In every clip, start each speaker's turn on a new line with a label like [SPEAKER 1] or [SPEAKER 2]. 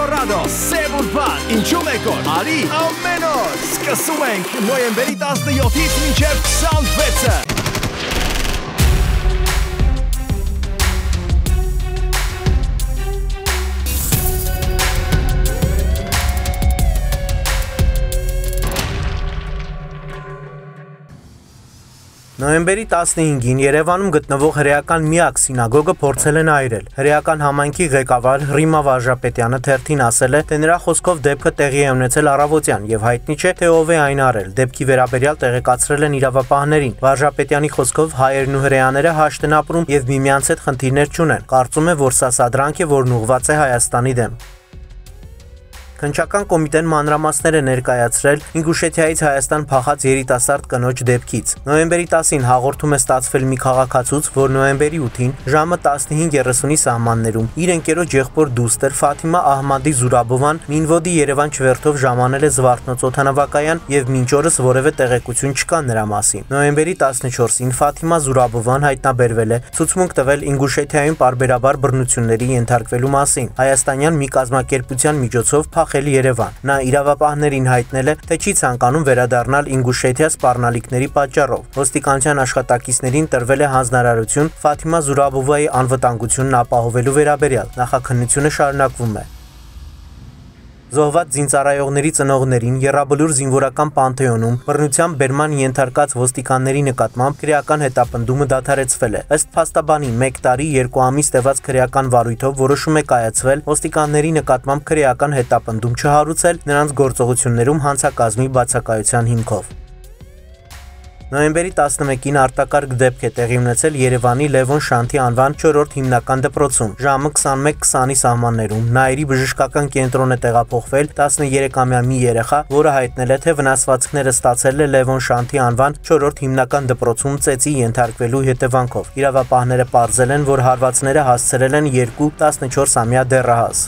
[SPEAKER 1] Colorado, Սևուրբան, ինչու մեկոր, արի, ամեն օր, սկսում ենք նոյեմբերի 17-ից մինչև 26-ը։
[SPEAKER 2] Նոյեմբերի 15-ին Երևանում գտնվող հրեական միակ սինագոգը փորձել են այրել։ Հրեական համայնքի ղեկավար Ռիմա Վարժապետյանը թերթին ասել է, թե նրա խոսքով դեպքը տեղի է ունեցել առավոտյան եւ հայտնի չէ, թե ով է այն արել։ Դեպքի վերաբերյալ տեղեկացրել են իրավապահներին։ Վարժապետյանի խոսքով հայերն ու հրեաները հաշտ են ապրում եւ միմյանց հետ խնդիրներ չունեն։ Կարծում է, որ սա սադրանք է, որն ուղղված է Հայաստանի դեմ։ Քննչական կոմիտեն մանրամասներ է ներկայացրել Ինգուշեթիայից Հայաստան փախած երիտասարդ կնոջ դեպքից։ Նոյեմբերի 10-ին հաղորդում է ստացվել մի քաղաքացուց, որ նոյեմբերի 8-ին ժամը 15:30-ի սահմաններում իր ընկերոջ եղբոր դուստր Ֆաթիմա Ահմադի Զուրաբովան Մինվոդի Երևան չվերթով ժամանել է Զվարթնոց օդանավակայան եւ մինչ օրս որևէ տեղեկություն չկա նրա մասին։ Նոյեմբերի 14-ին Ֆաթիմա Զուրաբովան հայտնաբերվել է, ցուցմունք տվել Ինգուշեթիայում պարբերաբար բռնությունների ենթարկվելու մասին։ Հայաստանյան մի կազմակերպության միջոցով Երևան։ Նա իրավապահներին հայտնել է, թե չի ցանկանում վերադառնալ Ինգուշեթիա սպառնալիքների պատճառով։ Ոստիկանության աշխատակիցներին տրվել է հանձնարարություն Ֆաթիմա Զուրաբովայի անվտանգությունն ապահովելու վերաբերյալ։ Նախաքննությունը շարունակվում է։ Զոհված զինծառայողների ծնողներին Եռաբլուր զինվորական պանթեոնում բռնության բերման ենթարկած ոստիկանների նկատմամբ քրեական հետապնդումը դադարեցվել է։ Ըստ փաստաբանի 1 տարի 2 ամիս տևած քրեական վարույթով որոշում է կայացվել ոստիկանների նկատմամբ քրեական հետապնդում չհարուցել նրանց գործողություններում հանցակազմի բացակայության հիմքով։ Նոյեմբերի 11-ին արտակարգ դեպք է տեղի ունեցել Երևանի Լևոն Շանթի անվան 4-րդ հիմնական դպրոցում։ Ժամը 21:20-ի սահմաններում Նայիրի բժշկական կենտրոն է տեղափոխվել 13-ամյա մի երեխա, որը հայտնել է, թե վնասվածքները ստացել է Լևոն Շանթի անվան 4-րդ հիմնական դպրոցում ծեծի ենթարկվելու հետևանքով։ Իրավապահները պարզել են, որ հարվածները հասցրել են 2 14-ամյա դեռահաս։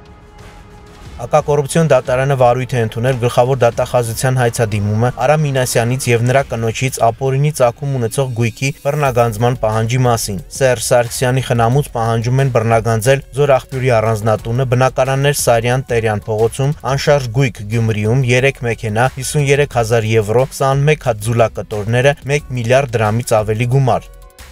[SPEAKER 2] Հակակոռուպցիոն դատարանը վարույթ է ընդունել գլխավոր դատախազության հայցադիմումը Արա Մինասյանից եւ նրա կնոջից ապօրինի ծագում ունեցող գույքի բռնագանձման պահանջի մասին։ Սերժ Սարգսյանի խնամուց պահանջում են բռնագանձել Զորախպյուրի առանձնատունը, բնակարաններ Սարյան Տերյան փողոցում, անշարժ գույք Գյումրիում, 3 մեքենա, 53,000 եվրո, 21 հատ ձուլակտորները, 1 միլիարդ դրամից ավելի գումար։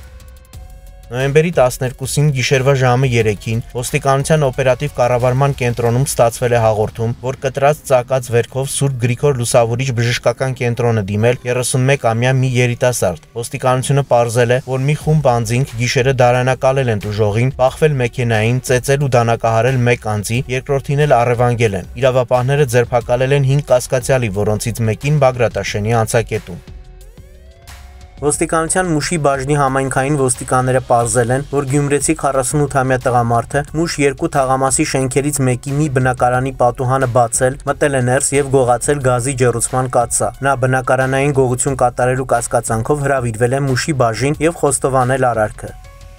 [SPEAKER 2] Նոյեմբերի 12-ին գիշերվա ժամը 3-ին ոստիկանության օպերատիվ կառավարման կենտրոնում ստացվել է հաղորդում, որ կտրած ծակած վերքով Սուրբ Գրիգոր Լուսավորիչ բժշկական կենտրոն է դիմել 31-ամյա մի երիտասարդ։ Ոստիկանությունը պարզել է, որ մի խումբ անձինք գիշերը դարանակալել են տուժողին, բախվել մեքենային, ծեծել ու դանակահարել 1 անձի, երկրորդին էլ առևանգել են։ Իրավապահները ձերբակալել են 5 կասկածյալի, որոնցից մեկին Բագրատաշենի անցակետում։ Ոստիկանության Մուշի բաժնի համայնքային ոստիկանները պարզել են, որ գյումրեցի 48-ամյա տղամարդը Մուշ 2 թաղամասի շենքերից մեկի մի բնակարանի պատուհանը բացել, մտել է ներս եւ գողացել գազի ջեռուցման կաթսա։ Նա բնակարանային գողություն կատարելու կասկածանքով հրավիրվել է Մուշի բաժին եւ խոստովանել արարքը։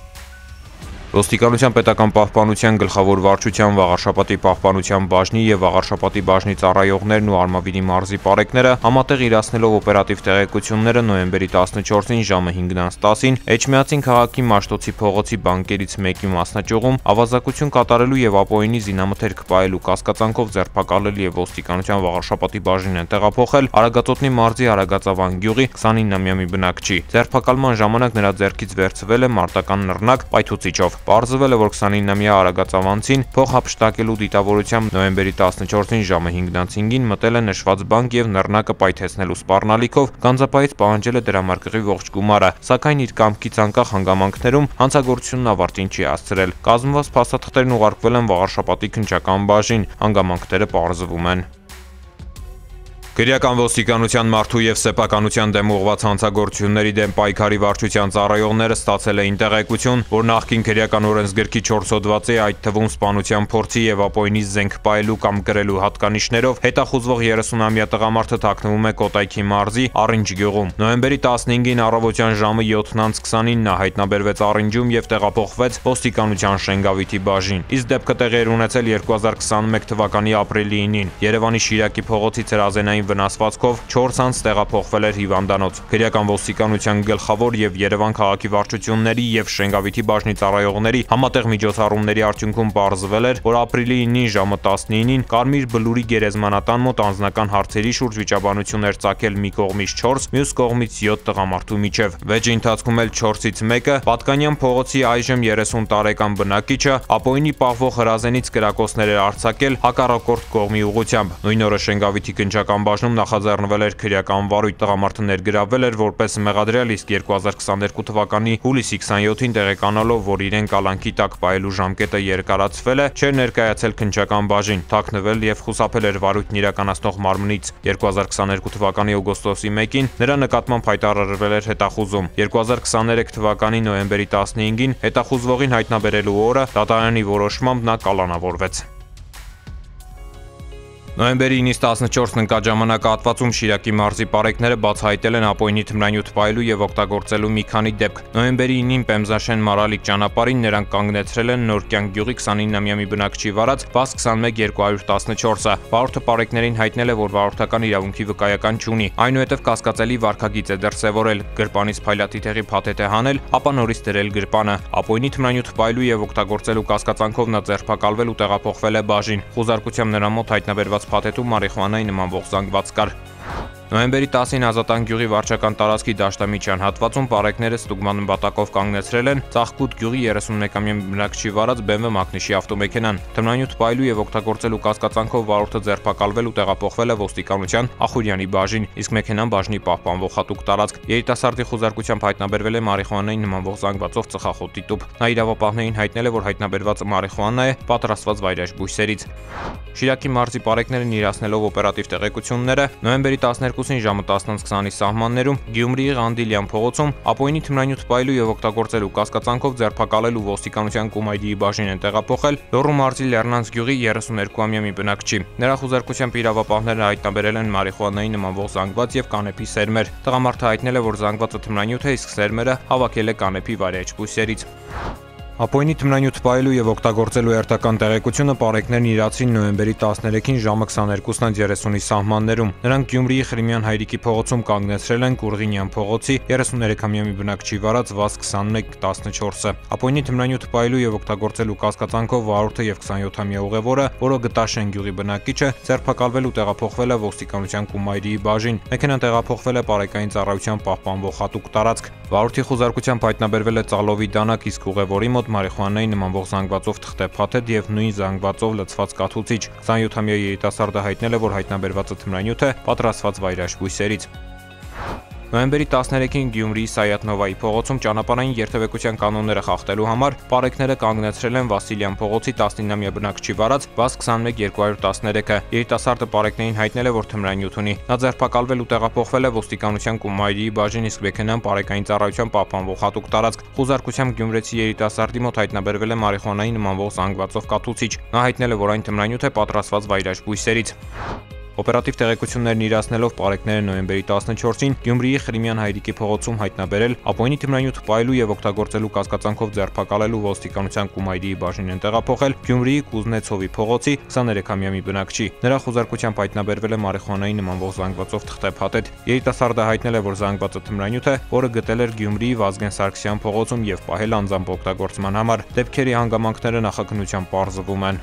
[SPEAKER 3] Ոստիկանության պետական պահպանության գլխավոր վարչության Վաղարշապատի պահպանության բաժնի եւ Վաղարշապատի բաժնի ծառայողներն ու Արմավիրի մարզի պարեկները համատեղ իրացնելով օպերատիվ տեղեկությունները նոյեմբերի 14-ին ժամը 5:10-ին Էջմիածին քաղաքի Մաշտոցի փողոցի բանկերից մեկի մասնաճյուղում ավազակություն կատարելու եւ ապօրինի զինամթերք պահելու կասկածանքով ձերբակալել եւ ոստիկանության Վաղարշապատի բաժին են տեղափոխել Արագածոտնի մարզի Արագածավան գյուղի 29-ամյա մի բնակչի։ Ձերբակալման ժամանակ նրա ձեռքից վերցվել է մարտական նռնակ պայթուցիչով։ Պարզվել է, որ 29-ամյա արագածավանցին փող հափշտակելու դիտավորությամբ նոյեմբերի 14-ին ժամը 5:05-ին մտել է նշված բանկ եւ նռնակը պայթեցնելու սպառնալիքով գանձապահից պահանջել է դրամարկղի ողջ գումարը, սակայն իր կամքից անկախ հանգամանքներում հանցագործությունն ավարտին չի հասցրել։ Կազմված փաստաթղթերն ուղարկվել են Վաղարշապատի քննչական բաժին, հանգամանքները պարզվում են։ Քրեական ոստիկանության մարդու եւ սեփականության դեմ ուղղված հանցագործությունների դեմ պայքարի վարչության ծառայողները ստացել էին տեղեկություն, որ նախկին քրեական օրենսգրքի 4 հոդվածի, այդ թվում սպանության փորձի եւ ապօրինի զենք պահելու կամ կրելու հատկանիշներով հետախուզվող 30-ամյա տղամարդը թաքնվում է Կոտայքի մարզի Առինջ գյուղում։ Նոյեմբերի 15-ին առավոտյան ժամը 7:20-ին նա հայտնաբերվեց Առինջում եւ տեղափոխվեց ոստիկանության Շենգավիթի բաժին։ Իսկ դեպքը տեղի էր ունեցել 2021 թվականի ապրիլի 9-ին Երևանի Շիրակի փողոցի Ծրազենային վնասվածքով 4 անձ տեղափոխվել էր հիվանդանոց։ Քրեական ոստիկանության գլխավոր եւ Երևան քաղաքի վարչությունների եւ Շենգավիթի բաժնի ծառայողների համատեղ միջոցառումների արդյունքում պարզվել էր, որ ապրիլի 9-ին ժամը 19-ին Կարմիր Բլուրի գերեզմանատան մոտ անձնական հարցերի շուրջ վիճաբանություն էր ծագել մի կողմից 4, մյուս կողմից 7 տղամարդու միջև։ Վեճի ընթացքում էլ 4-ից մեկը Պատկանյան փողոցի այժմ 30 տարեկան բնակիչը ապօրինի պահվող հրազենից կրակոցներ էր արձակել հակառակորդ կողմի ուղղությամբ։ Նույն օրը Շենգավիթի քննչական բաժնում նախաձեռնվել էր քրեական վարույթ, տղամարդը ներգրավվել էր որպես մեղադրյալ, իսկ 2022 թվականի հուլիսի 27-ին տեղեկանալով, որ իրեն կալանքի տակ պահելու ժամկետը երկարացվել է, չէր ներկայացել քննչական բաժին, թաքնվել եւ խուսափել էր վարույթն իրականացնող մարմնից։ 2022 թվականի օգոստոսի 1-ին նրա նկատմամբ հայտարարվել էր հետախուզում։ 2023 թվականի նոյեմբերի 15-ին հետախուզվողին հայտնաբերելու օրը դատարանի որոշմամբ նա կալանավորվեց։ Նոյեմբերի 9-ից 14-ն ընկած ժամանակահատվածում Շիրակի մարզի պարեկները բացահայտել են ապօրինի թմրանյութ պահելու եւ օգտագործելու մի քանի դեպք։ Նոյեմբերի 9-ին Պեմզաշեն Մարալիկ ճանապարհին նրանք կանգնեցրել են Նորկյան գյուղի 29-ամյա մի բնակչի վարած ՎԱԶ 21214-ը։ Վարորդը պարեկներին հայտնել է, որ վարորդական իրավունքի վկայական չունի, այնուհետև կասկածելի վարքագիծ է դրսևորել, գրպանից փայլատիթեղի փաթեթ է հանել, ապա նորից դրել գրպանը։ Ապօրինի թմրանյութ պահելու եւ օգտագործելու կասկածանքով նա ձերբակալվել ու տեղափոխվել է բաժին։ Խոզարկությամբ նրա մոտ հայտնաբերված փաթեթում մարիխուանայի նմանվող զանգված կար։ Նոյեմբերի 10-ին Ազատան գյուղի վարչական տարածքի դաշտամիջյան հատվածում պարեկները ստուգման նպատակով կանգնեցրել են Ծաղկուտ գյուղի 31-ամյա բնակչի վարած BMW մակնիշի ավտոմեքենան։ Թմրանյութ պահելու եւ օգտագործելու կասկածանքով վարորդը ձերբակալվել ու տեղափոխվել է ոստիկանության Ախուրյանի բաժին, իսկ մեքենան բաժնի պահպանվող հատուկ տարածք։ Երիտասարդի խոզարկությամբ հայտնաբերվել է մարիխուանայի նմանվող զանգվածով ծխախոտի տուփ։ Նա իրավապահներին հայտնել է, որ հայտնաբերված մարիխուանա է պատրաստված վայրաշ բույսերից։ Շիրակի մարզի պարեկներն իրացնելով օպերատիվ տեղեկությունները նոյեմբերի 12-ին ժամը 10:20-ի սահմաններում Գյումրիի Ղանդիլյան փողոցում ապօրինի թմրանյութ պահելու եւ օգտագործելու կասկածանքով ձերբակալելու ոստիկանության Կումայրիի բաժին են տեղափոխել Լոռու մարզի Լեռնանց գյուղի 32-ամյա մի բնակչի։ Նրա խոզարկությամբ իրավապահները հայտնաբերել են մարիխուանայի նմանվող զանգված եւ կանեփի սերմեր։ Տղամարդը հայտնել է, որ զանգվածը թմրանյութ է, իսկ սերմերը հավաքել է կանեփի վայրէջք բույսերից։ Ապօրինի թմրանյութ պահելու եւ օգտագործելու երթական տեղեկությունը պարեկներն իրացին նոյեմբերի 13-ին ժամը 22:30-ի սահմաններում։ Նրանք Գյումրիի Խրիմյան հայրիկի փողոցում կանգնեցրել են Կուրղինյան փողոցի 33-ամյա մի բնակչի վարած ՎԱԶ 2114-ը։ Ապօրինի թմրանյութ պահելու եւ օգտագործելու կասկածանքով վարորդը եւ 27-ամյա ուղևորը, որը Գտաշեն գյուղի բնակիչը, ձերբակալվել ու տեղափոխվել է ոստիկանության Կումայրիի բաժին։ Մեքենան տեղափոխվել է պարեկային ծառայության պահպանվող հատուկ տարածք։ Վարորդի խոզարկությամբ հայտնաբերվել է ծալովի դանակ, իսկ ուղևորի մոտ մարիխուանայի նմանվող զանգվածով թղթե փաթեթ եւ նույն զանգվածով լցված կաթուցիչ։ 27-ամյա երիտասարդը հայտնել է, որ հայտնաբերված թմրանյութը պատրաստված վայրաշ բույսերից։ Նոյեմբերի 13-ին Գյումրիի Սայաթնովայի փողոցում ճանապարհային երթևեկության կանոնները խախտելու համար պարեկները կանգնեցրել են Վասիլյան փողոցի 19-ամյա բնակչի վարած ՎԱԶ 21213-ը։ Երիտասարդը պարեկներին հայտնել է, որ թմրանյութ ունի։ Նա ձերբակալվել ու տեղափոխվել է ոստիկանության Կումայրիի բաժին, իսկ մեքենան պարեկային ծառայության պահպանվող հատուկ տարածք։ Խոզարկությամբ գյումրեցի երիտասարդի մոտ հայտնաբերվել է մարիխուանայի նմանվող զանգվածով կաթուցիչ։ Նա հայտնել է, որ այն թմրանյութ է պատրաստված վայրաշ բույսերից։ Օպերատիվ տեղեկություններն իրացնելով պարեկները նոյեմբերի 14-ին Գյումրիի Խրիմյան հայրիկի փողոցում հայտնաբերել ապօրինի թմրանյութ պահելու եւ օգտագործելու կասկածանքով ձերբակալելու ոստիկանության Կումայրիի բաժին են տեղափոխել Գյումրիի Կուզնեցովի փողոցի 23-ամյա մի բնակչի։ Նրա խոզարկությամբ հայտնաբերվել է մարիխուանայի նմանվող զանգվածով թղթե փաթեթ։ Երիտասարդը հայտնել է, որ զանգվածը թմրանյութ է, որը գտել էր Գյումրիի Վազգեն Սարգսյան փողոցում եւ պահել անձամբ օգտագործման համար։ Դեպքերի հանգամանքները նախաքննությամբ պարզվում են։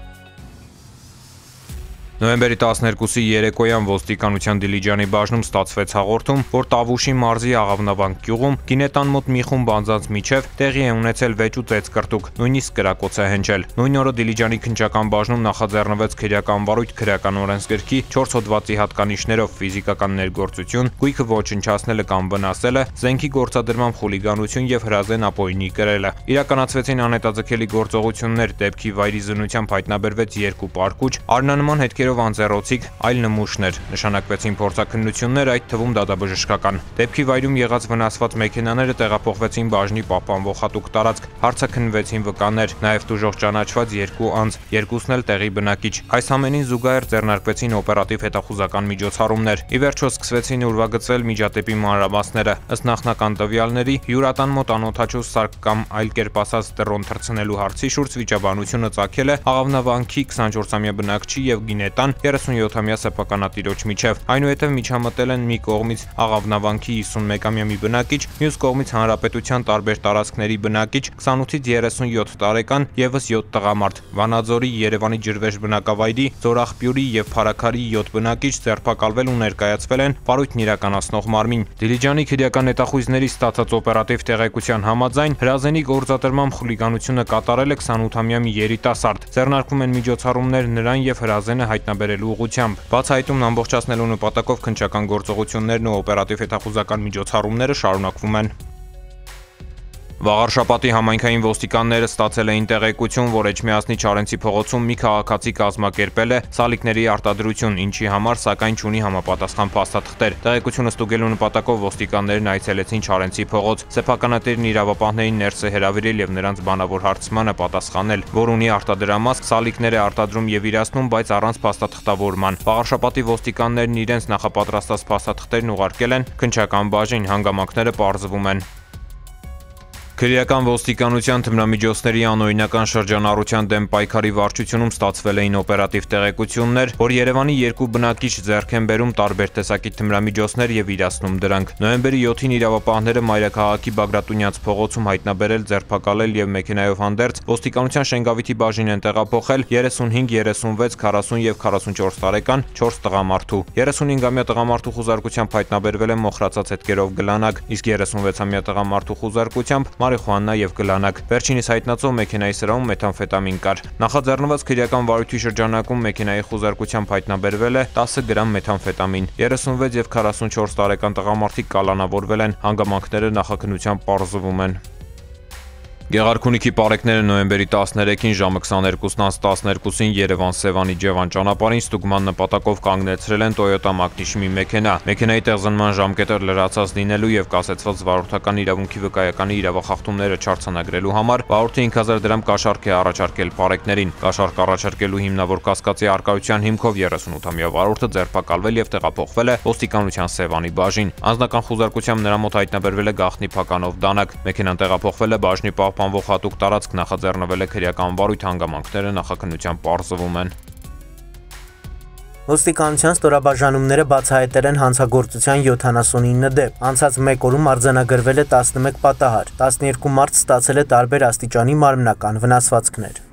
[SPEAKER 3] Նոյեմբերի 12-ի երեկոյան ոստիկանության Դիլիջանի բաժնում ստացվեց հաղորդում, որ Տավուշի մարզի Աղավնավանք գյուղում գինետան մոտ մի խումբ անձանց միջև տեղի է ունեցել վեճ ու ծեծկրտուկ, նույնիսկ կրակոց է հնչել։ Նույն օրը Դիլիջանի քննչական բաժնում նախաձեռնվեց քրեական վարույթ քրեական օրենսգրքի 4 հոդվածի հատկանիշներով ֆիզիկական ներգործություն, գույքը ոչնչացնելը կամ վնասելը, զենքի գործադրմամբ խուլիգանություն եւ հրազեն ապօրինի կրելը։ Իրականացվեցին անհետաձգելի գործողություններ, դեպքի վայրի զննությամբ հայտնաբերվեց 2 պարկուճ, արնանման հետքեր անձեռոցիկ, այլ նմուշներ, նշանակվեցին փորձաքննություններ, այդ թվում դատաբժշկական։ Դեպքի վայրում եղած վնասված մեքենաները տեղափոխվեցին բաժնի պահպանվող հատուկ տարածք, հարցաքննվեցին վկաներ, նաև տուժող ճանաչված 2 անձ, երկուսն էլ տեղի բնակիչ։ Այս ամենին զուգահեռ ձեռնարկվեցին օպերատիվ հետախուզական միջոցառումներ։ Ի վերջո սկսվեցին ուրվագծվել միջադեպի մանրամասները։ Ըստ նախնական տվյալների, հյուրատան մոտ անօթաչու սարք կամ այլ կերպ ասած դրոն թռցնելու հարցի շուրջ վիճաբանությունը ծագել է Աղավնավանքի 24-ամյա բնակչի եւ գինետ տան 37-ամյա սեփականատիրոջ միջև։ Այնուհետև միջամտել են մի կողմից Աղավնավանքի 51-ամյա մի բնակիչ, մյուս կողմից Հանրապետության տարբեր տարածքների բնակիչ 28-ից 37 տարեկան եւս 7 տղամարդ։ Վանաձորի, Երևանի ջրվեժ բնակավայրի, Զորախպյուրի եւ Փարաքարի 7 բնակիչ ձերբակալվել ու ներկայացվել են պարույթն իրականացնող մարմին։ Դիլիջանի քրեական հետախույզների ստացած օպերատիվ տեղեկության համաձայն հրազենի գործադրմամբ խուլիգանությունը կատարել է 28-ամյա մի երիտասարդ։ Ձեռնարկվում են միջոցառումներ նրան եւ հրազենը հայտնաբերելու ուղղությամբ։ Բացահայտումն ամբողջացնելու նպատակով քննչական գործողություններն ու օպերատիվ հետախուզական միջոցառումները շարունակվում են։ Վաղարշապատի համայնքային ոստիկանները ստացել էին տեղեկություն, որ Էջմիածնի Չարենցի փողոցում մի քաղաքացի կազմակերպել է սալիկների արտադրություն, ինչի համար սակայն չունի համապատասխան փաստաթղթեր։ Տեղեկությունը ստուգելու նպատակով ոստիկաններն այցելեցին Չարենցի փողոց։ Սեփականատերն իրավապահներին ներս է հրավիրել եւ նրանց բանավոր հարցմանը պատասխանել, որ ունի արտադրամասկ, սալիկներ է արտադրում եւ իրացնում, բայց առանց փաստաթղթավորման։ Վաղարշապատի ոստիկաններն իրենց նախապատրաստած փաստաթղթերն ուղարկել են քննչական բաժին, հանգամանքները պարզվում են։ Քրեական ոստիկանության թմրամիջոցների անօրինական շրջանառության դեմ պայքարի վարչությունում ստացվել էին օպերատիվ տեղեկություններ, որ Երևանի երկու բնակիչ ձեռք են բերում տարբեր տեսակի թմրամիջոցներ եւ իրացնում դրանք։ Նոյեմբերի 7-ին իրավապահները Մայրաքաղաքի Բագրատունյաց փողոցում հայտնաբերել, ձերբակալել եւ մեքենայով հանդերձ ոստիկանության Շենգավիթի բաժին են տեղափոխել 35, 36, 40 եւ 44 տարեկան 4 տղամարդու։ 35-ամյա տղամարդու խուզարկությամբ հայտնաբերվել է մոխրացած հետքերով գլանակ, իսկ 36-ամյա տղամարդու խուզարկությամբ մարիխուանա եւ գլանակ։ Վերջինիս հայտնածով մեքենայի սրահում մեթամֆետամին կար։ Նախաձեռնված քրեական վարույթի շրջանակում մեքենայի խուզարկությամբ հայտնաբերվել է 10 գրամ մեթամֆետամին։ 36 եւ 44 տարեկան տղամարդիկ կալանավորվել են, հանգամանքները նախաքննությամբ պարզվում են։ Գեղարքունիքի պարեկները նոյեմբերի 13-ին ժամը 22:12-ին Երևան-Սևանի Ջևան ճանապարհին ստուգման նպատակով կանգնեցրել են Toyota Magnishmi մեքենա։ Մեքենայի տեղզնման ժամկետը լրացած լինելու եւ կասեցված վարորդական իրավունքի վկայականի իրավախախտումները չարձանագրելու համար վարորդը 5000 դրամ կաշառք է առաջարկել պարեկներին։ Կաշառք առաջարկելու հիմնավոր կասկածի արկայության հիմքով 38-ամյա վարորդը ձերբակալվել եւ տեղափոխվել է ոստիկանության Սևանի բաժին։ Անձնական խուզարկությամբ նրա մոտ հայտնաբերվել է գաղտնի փականով դանակ։ Մեքենան տեղափոխվել է բաժնի պահպանվող հատուկ տարածք, նախաձեռնվել է քրեական վարույթ, հանգամանքները նախաքննությամբ պարզվում են։
[SPEAKER 2] Ոստիկանության ստորաբաժանումները բացահայտել են հանցագործության 79 դեպք։ Անցած 1 օրում արձանագրվել է 11 պատահար, 12 մարդ ստացել է տարբեր աստիճանի մարմնական վնասվածքներ։